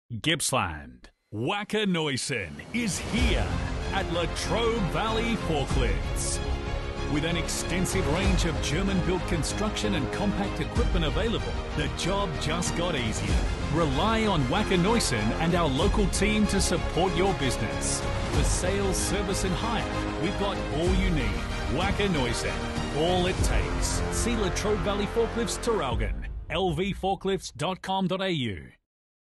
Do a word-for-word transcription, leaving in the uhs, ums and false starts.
Gippsland. Wacker Neuson is here at Latrobe Valley Forklifts. With an extensive range of German-built construction and compact equipment available, the job just got easier. Rely on Wacker Neuson and our local team to support your business. For sales, service and hire, we've got all you need. Wacker Neuson, all it takes. See Latrobe Valley Forklifts Traralgon, l v forklifts dot com dot a u.